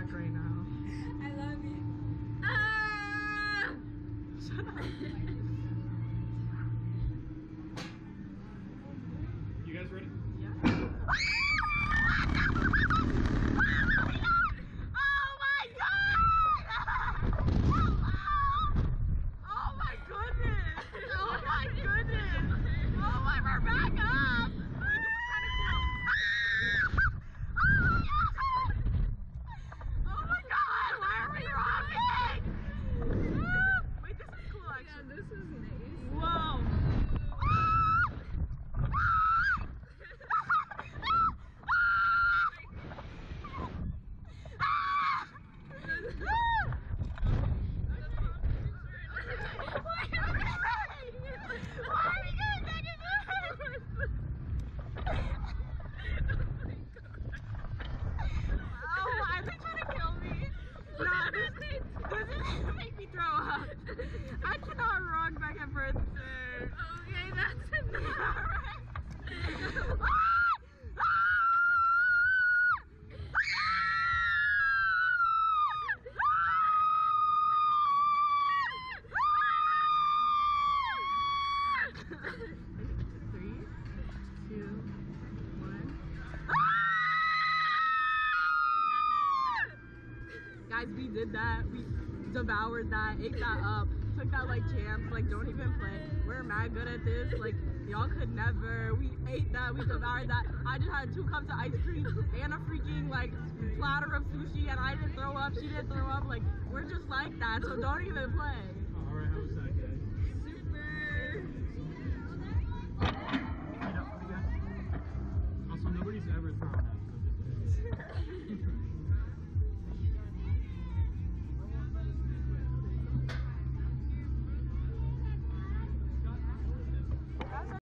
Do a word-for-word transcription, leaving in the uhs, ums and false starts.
back right now. I love you. Ah! Shut up. You guys ready? Yeah. I cannot rock back and forth. Okay, that's enough. Three, two, one. Guys, we did that. We devoured that, ate that up, took that like champs, like don't even play. We're mad good at this, like y'all could never. We ate that, we devoured that. I just had two cups of ice cream and a freaking like platter of sushi, and I didn't throw up, she didn't throw up. Like we're just like that, so don't even play. Alright, how was that?